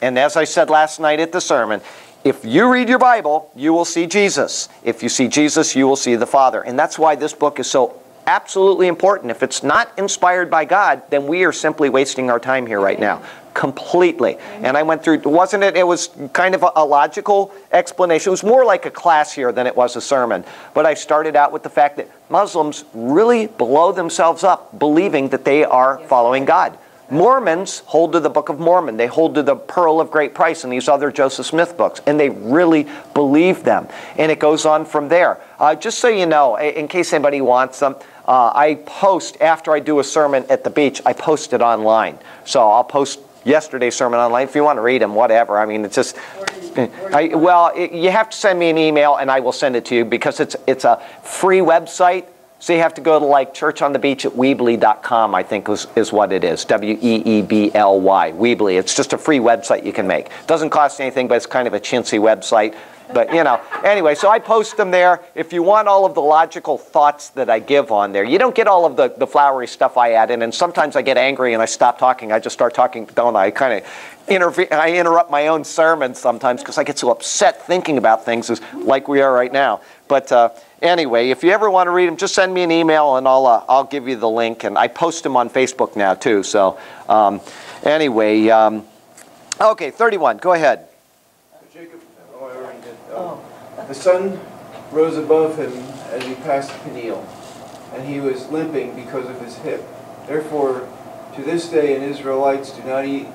And as I said last night at the sermon, if you read your Bible, you will see Jesus. If you see Jesus, you will see the Father. And that's why this book is so absolutely important. If it's not inspired by God, then we are simply wasting our time here right now. Completely. And I went through, wasn't it? It was kind of a logical explanation. It was more like a class here than it was a sermon. But I started out with the fact that Muslims really blow themselves up believing that they are following God. Mormons hold to the Book of Mormon. They hold to the Pearl of Great Price and these other Joseph Smith books. And they really believe them. And it goes on from there. Just so you know, in case anybody wants them, I post, after I do a sermon at the beach, I post it online. So I'll post yesterday's sermon online. If you want to read them, whatever. I mean, it's just, you have to send me an email and I will send it to you because it's a free website. So you have to go to like churchonthebeach@weebly.com, I think is what it is. W-E-E-B-L-Y, Weebly. It's just a free website you can make. It doesn't cost anything, but it's kind of a chintzy website. But, you know, anyway, so I post them there. If you want all of the logical thoughts that I give on there, you don't get all of the flowery stuff I add in. And sometimes I get angry and I stop talking. I just start talking, don't I? I kind of interrupt my own sermon sometimes because I get so upset thinking about things like we are right now. But anyway, if you ever want to read them, just send me an email and I'll give you the link. And I post them on Facebook now, too. So anyway, okay, 31. Go ahead. Jacob, I already did. The sun rose above him as he passed Peniel, and he was limping because of his hip. Therefore, to this day, Israelites do not eat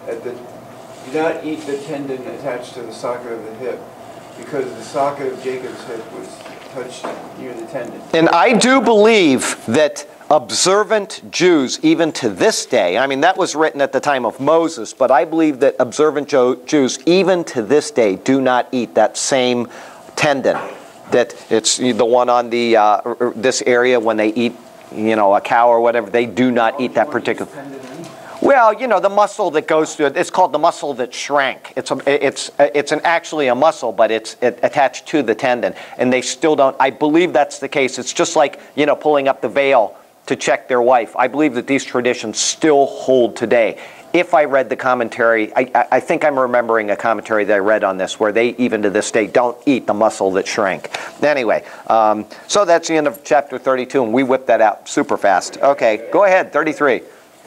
the tendon attached to the socket of the hip, because the socket of Jacob's hip was touched near the tendon. And I do believe that observant Jews, even to this day, I mean, that was written at the time of Moses, but I believe that observant Jews, even to this day, do not eat that same tendon. That it's the one on the this area when they eat, you know, a cow or whatever, they do not eat that particular. Well, you know, the muscle that goes through it, it's called the muscle that shrank. It's actually a muscle, but it's attached to the tendon. And they still don't, I believe that's the case. It's just like, you know, pulling up the veil to check their wife. I believe that these traditions still hold today. If I read the commentary, I think I'm remembering a commentary that I read on this where they, even to this day, don't eat the muscle that shrank. Anyway, so that's the end of chapter 32, and we whipped that out super fast. Okay, go ahead, 33.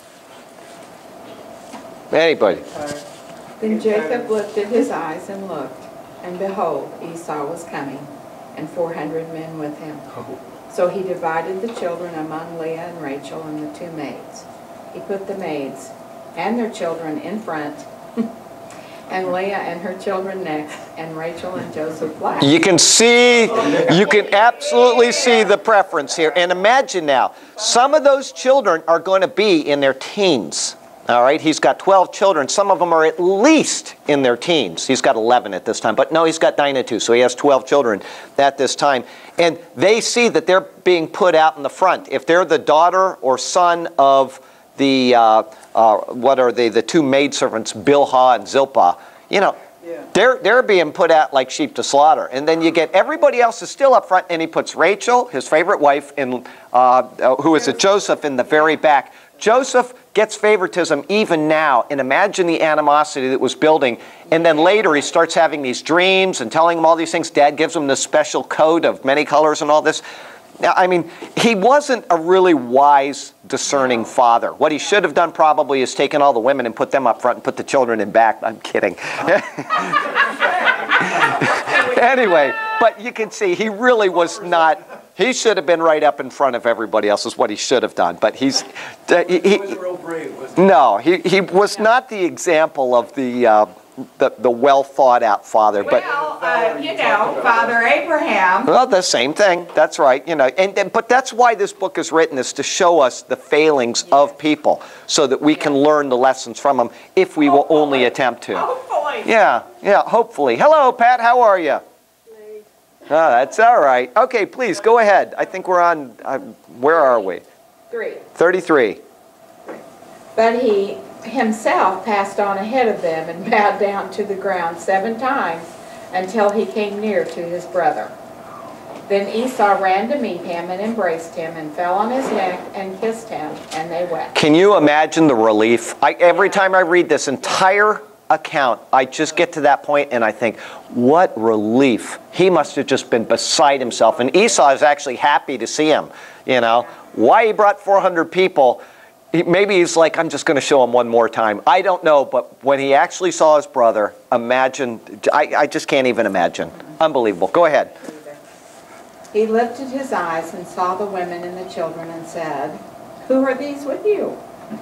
Anybody? Then Jacob lifted his eyes and looked, and behold, Esau was coming, and 400 men with him. So he divided the children among Leah and Rachel and the two maids. He put the maids and their children in front, and Leah and her children next, and Rachel and Joseph last. You can see, you can absolutely see the preference here. And imagine now, some of those children are going to be in their teens. All right, he's got 12 children. Some of them are at least in their teens. He's got 11 at this time. But no, he's got Dinah too, so he has 12 children at this time. And they see that they're being put out in the front. If they're the daughter or son of the, what are they, the two maidservants, Bilhah and Zilpah, you know, they're being put out like sheep to slaughter. And then you get everybody else is still up front, and he puts Rachel, his favorite wife, in, who is a Joseph, in the very back. Joseph gets favoritism even now, and imagine the animosity that was building. And then later he starts having these dreams and telling him all these things. Dad gives him this special coat of many colors and all this. Now, I mean, he wasn't a really wise, discerning father. What he should have done probably is taken all the women and put them up front and put the children in back. I'm kidding. Anyway, but you can see he really was not. He should have been right up in front of everybody else is what he should have done. But he wasn't real brave, was he? No, he was not the example of the well thought out father. Well, you know, Father Abraham. Well, the same thing. That's right. You know, but that's why this book is written, is to show us the failings of people, so that we can learn the lessons from them if we will only attempt to. Hopefully. Yeah, hopefully. Hello, Pat. How are you? Oh, that's all right. Okay, please go ahead. I think we're on. Where are we? 33. But he himself passed on ahead of them and bowed down to the ground 7 times until he came near to his brother. Then Esau ran to meet him and embraced him and fell on his neck and kissed him, and they wept. Can you imagine the relief? Every time I read this entire account, I just get to that point and I think, what relief. He must have just been beside himself. And Esau is actually happy to see him. You know, why he brought 400 people, maybe he's like, I'm just going to show him one more time. I don't know, but when he actually saw his brother, imagine, I just can't even imagine. Unbelievable. Go ahead. He lifted his eyes and saw the women and the children and said, "Who are these with you?"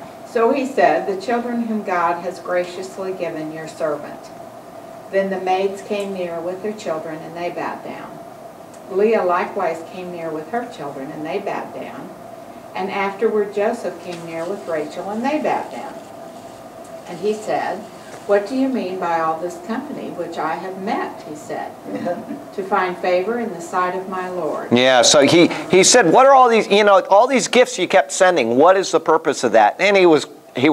So he said, "The children whom God has graciously given your servant." Then the maids came near with their children, and they bowed down. Leah likewise came near with her children, and they bowed down. And afterward Joseph came near with Rachel, and they bowed down. And he said, "What do you mean by all this company which I have met?" he said, "to find favor in the sight of my Lord." Yeah, so he said, what are all these, you know, all these gifts you kept sending, what is the purpose of that? And he was,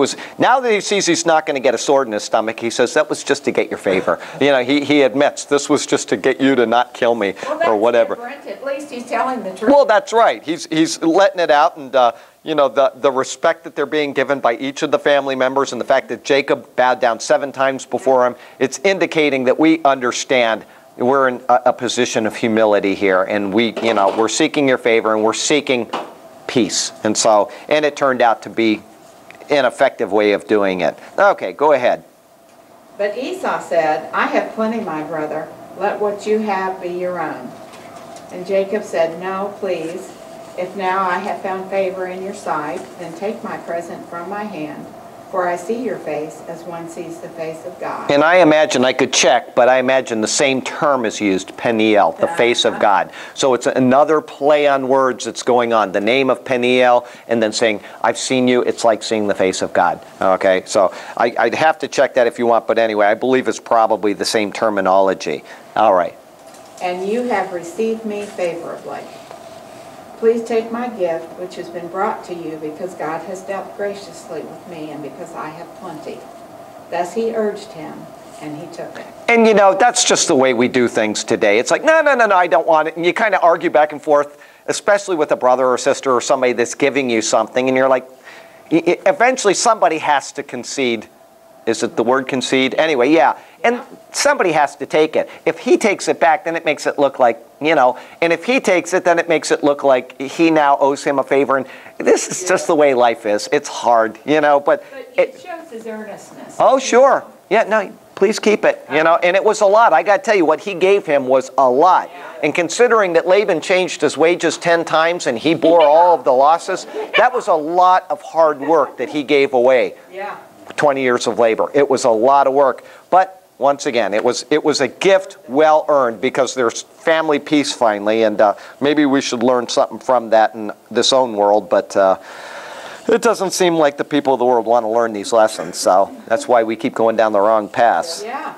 now that he sees he's not going to get a sword in his stomach, he says, that was just to get your favor. You know, he admits, this was just to get you to not kill me, or whatever. Different. At least he's telling the truth. Well, that's right. He's letting it out, and you know, the respect that they're being given by each of the family members, and the fact that Jacob bowed down 7 times before him, it's indicating that we understand we're in a position of humility here, and we're seeking your favor, and we're seeking peace. And so, and it turned out to be an effective way of doing it. Okay, go ahead. But Esau said, "I have plenty, my brother. Let what you have be your own." And Jacob said, "No, please. If now I have found favor in your sight, then take my present from my hand, for I see your face as one sees the face of God." And I imagine, I could check, but I imagine the same term is used, Peniel, the face of God. So it's another play on words that's going on. The name of Peniel, and then saying, I've seen you, it's like seeing the face of God. Okay, so I'd have to check that if you want, but anyway, I believe it's probably the same terminology. All right. "And you have received me favorably. Please take my gift, which has been brought to you, because God has dealt graciously with me, and because I have plenty." Thus he urged him, and he took it. And you know, that's just the way we do things today. It's like, no, I don't want it. And you kind of argue back and forth, especially with a brother or sister or somebody that's giving you something. And you're like, eventually somebody has to concede. Is it the word concede? Anyway, yeah. And somebody has to take it. If he takes it back, then it makes it look like, you know, and if he takes it, then it makes it look like he now owes him a favor. And this is just the way life is. It's hard, you know, but it shows his earnestness. Oh, sure. Yeah, no, please keep it, you know. And it was a lot. I got to tell you, what he gave him was a lot. And considering that Laban changed his wages 10 times and he bore all of the losses, that was a lot of hard work that he gave away. Yeah. 20 years of labor. It was a lot of work. But once again, it was a gift well earned, because there's family peace finally, and maybe we should learn something from that in this own world, but it doesn't seem like the people of the world want to learn these lessons, so that's why we keep going down the wrong paths. Yeah.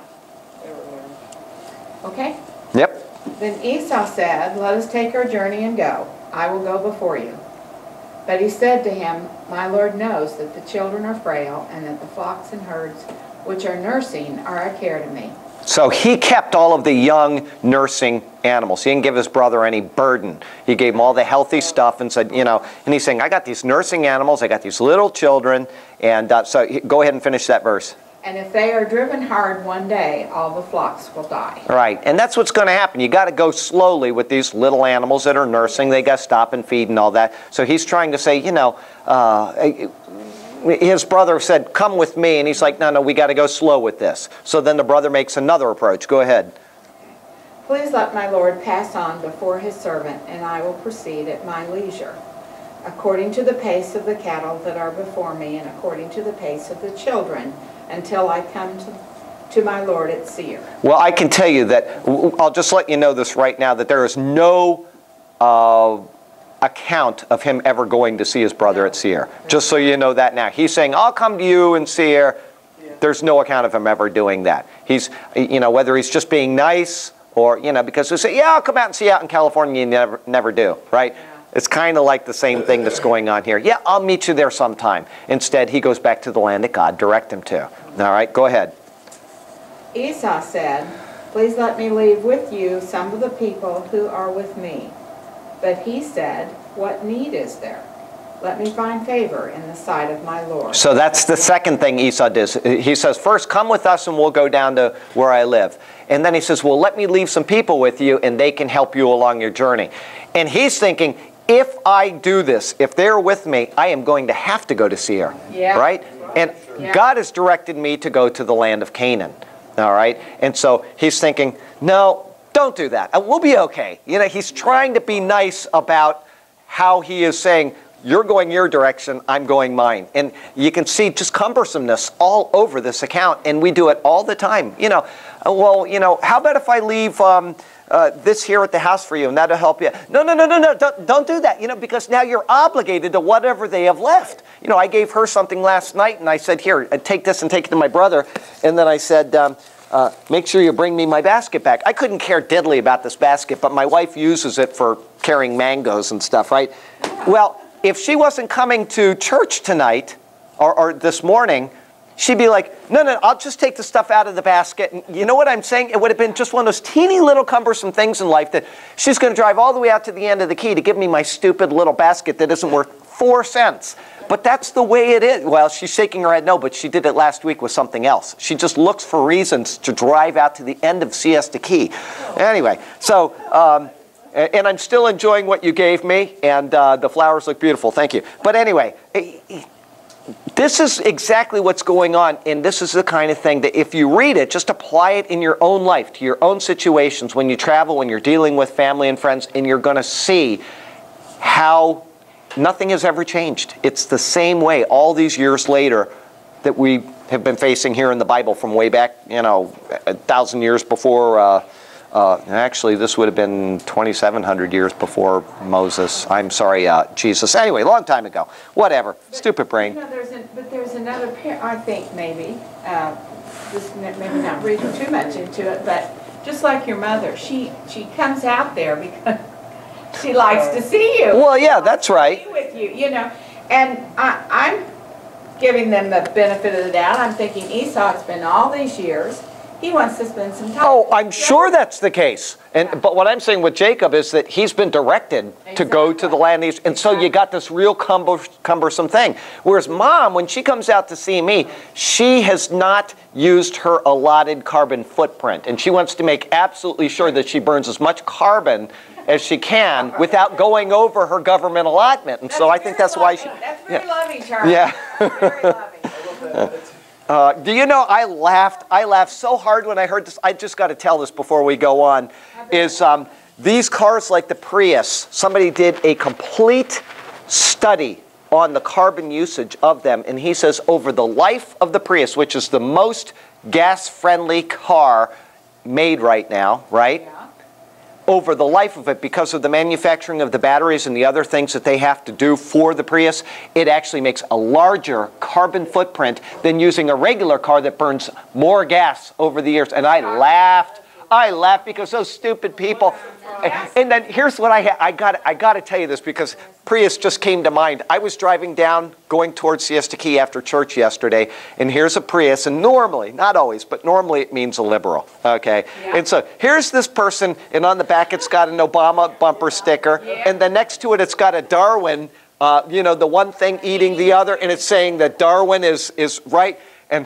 Okay. Yep. Then Esau said, "Let us take our journey and go. I will go before you." But he said to him, "My Lord knows that the children are frail, and that the flocks and herds which are nursing are a care to me." So he kept all of the young nursing animals. He didn't give his brother any burden. He gave him all the healthy stuff and said, you know, and he's saying, I got these nursing animals, I got these little children, and so go ahead and finish that verse. "And if they are driven hard one day, all the flocks will die." Right, and that's what's going to happen. You got to go slowly with these little animals that are nursing. They got to stop and feed and all that. So he's trying to say, you know, his brother said, come with me, and he's like, no, we got to go slow with this. So then the brother makes another approach. Go ahead. "Please let my Lord pass on before his servant, and I will proceed at my leisure, according to the pace of the cattle that are before me, and according to the pace of the children, until I come to my Lord at Seir." Well, I can tell you that, I'll just let you know this right now, that there is no account of him ever going to see his brother at Seir. Just so you know that now. He's saying, I'll come to you in Seir. There's no account of him ever doing that. He's, you know, whether he's just being nice or, you know, because they say, yeah, I'll come out and see you out in California, you never do, right? Yeah. It's kind of like the same thing that's going on here. Yeah, I'll meet you there sometime. Instead, he goes back to the land that God directed him to. All right, go ahead. Esau said, "Please let me leave with you some of the people who are with me." But he said, "What need is there?" let me find favor in the sight of my Lord. So that's the second thing Esau does. He says, first, come with us and we'll go down to where I live. And then he says, well, let me leave some people with you and they can help you along your journey. And he's thinking, if I do this, if they're with me, I am going to have to go to Seir. Yeah. Right? And God has directed me to go to the land of Canaan. All right? And so he's thinking, no, don't do that. We'll be okay. You know, he's trying to be nice about how he is saying, you're going your direction, I'm going mine. And you can see just cumbersomeness all over this account, and we do it all the time. You know, well, you know, how about if I leave this here at the house for you, and that'll help you? No, don't do that, you know, because now you're obligated to whatever they have left. You know, I gave her something last night, and I said, here, take this and take it to my brother. And then I said, make sure you bring me my basket back. I couldn't care diddly about this basket, but my wife uses it for carrying mangoes and stuff, right? Well, if she wasn't coming to church tonight or this morning, she'd be like, no, I'll just take the stuff out of the basket. And you know what I'm saying? It would have been just one of those teeny little cumbersome things in life that she's going to drive all the way out to the end of the key to give me my stupid little basket that isn't worth 4 cents. But that's the way it is. Well, she's shaking her head no, but she did it last week with something else. She just looks for reasons to drive out to the end of Siesta Key. Anyway, so... and I'm still enjoying what you gave me, and the flowers look beautiful. Thank you. But anyway, this is exactly what's going on, and this is the kind of thing that if you read it, just apply it in your own life, to your own situations, when you travel, when you're dealing with family and friends, and you're going to see how nothing has ever changed. It's the same way all these years later that we have been facing here in the Bible from way back, you know, 1,000 years before... actually, this would have been 2,700 years before Moses. I'm sorry, Jesus. Anyway, long time ago. Whatever. Stupid brain. You know, there's another pair, I think, maybe. Just maybe not reading too much into it, but just like your mother, she comes out there because she likes to see you. Well, yeah, that's right. Be with you, you know. And I'm giving them the benefit of the doubt. I'm thinking Esau's been all these years. He wants to spend some time. Oh, I'm sure that's the case. But what I'm saying with Jacob is that he's been directed to go to the land. And so you got this real cumbersome thing. Whereas Mom, when she comes out to see me, she has not used her allotted carbon footprint. And she wants to make absolutely sure that she burns as much carbon as she can without going over her government allotment. And so I think that's why she... That's very loving, Charlie. Yeah. Very loving. Do you know, I laughed so hard when I heard this. I just got to tell this before we go on. Is these cars like the Prius, somebody did a complete study on the carbon usage of them. And he says over the life of the Prius, which is the most gas-friendly car made right now, right? Yeah. Over the life of it, because of the manufacturing of the batteries and the other things that they have to do for the Prius, it actually makes a larger carbon footprint than using a regular car that burns more gas over the years. And I laughed because those stupid people. And then here's what I got to tell you this because Prius just came to mind. I was driving down, going towards Siesta Key after church yesterday, and here's a Prius. And normally, not always, but normally it means a liberal. Okay, yeah. And so here's this person, and on the back it's got an Obama bumper sticker, yeah. And then next to it it's got a Darwin. You know, the one thing eating the other, and it's saying that Darwin is right. And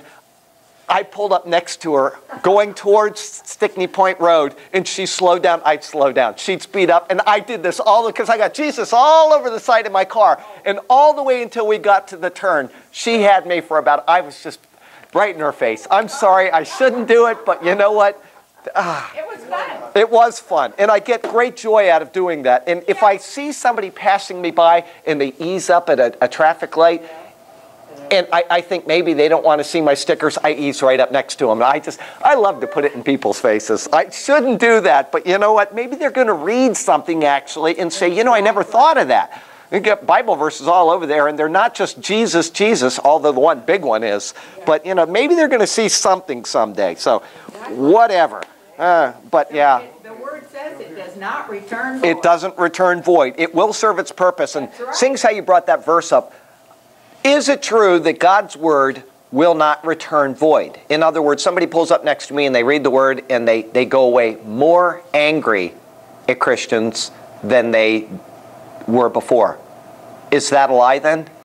I pulled up next to her, going towards Stickney Point Road, and she slowed down. I'd slow down. She'd speed up, and I did this all because I got Jesus all over the side of my car. And all the way until we got to the turn, she had me for about, I was just right in her face. I'm sorry, I shouldn't do it, but you know what? It was fun. It was fun, and I get great joy out of doing that. And if I see somebody passing me by and they ease up at a traffic light, and I think maybe they don't want to see my stickers, I ease right up next to them. I love to put it in people's faces. I shouldn't do that, but you know what? Maybe they're going to read something actually and say, you know, I never thought of that. You get Bible verses all over there, and they're not just Jesus, Jesus, although the one big one is. But, you know, maybe they're going to see something someday. So, whatever. But, yeah. The word says it does not return void. It doesn't return void. It will serve its purpose. And right. Seeing as how you brought that verse up, is it true that God's word will not return void? In other words, somebody pulls up next to me and they read the word and they go away more angry at Christians than they were before. Is that a lie then?